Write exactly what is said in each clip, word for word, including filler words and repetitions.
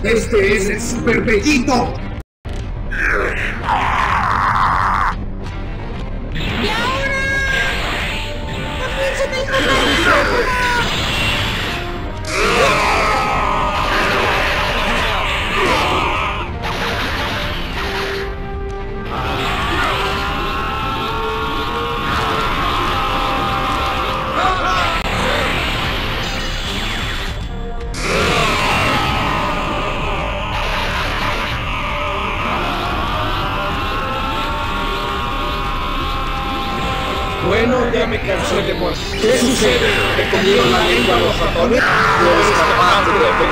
Este es el Super Bellito. ¡Y ahora! ¡También se me hizo la... Bueno, ya me cansé de morir. ¿Qué sucede? ¿Te comieron la lengua los ratones? No eres capaz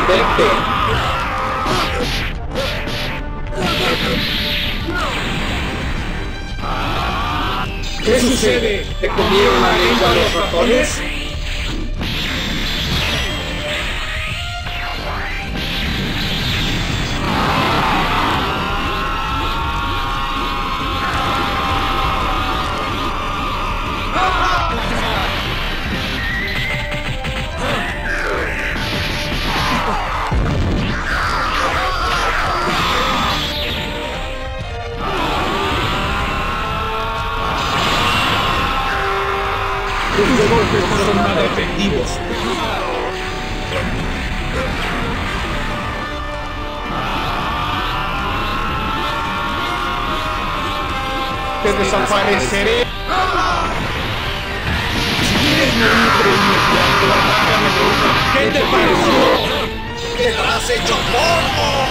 de defenderte. ¿Qué sucede? ¿Te comieron la lengua los ratones? Tus golpes no son nada efectivos. Te desapareceré. Si quieres morirte inmediato, atácame de una. ¿Qué te pareció? ¡Quedarás hecho polvo!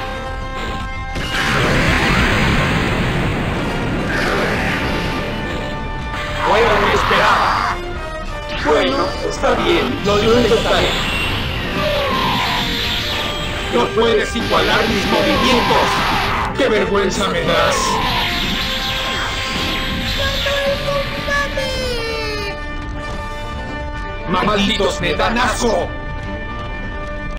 Fuera de lo esperaba. Bueno, está bien, lo intentaré. No puedes igualar mis movimientos. ¡Qué vergüenza me das! ¡Malditos me dan asco!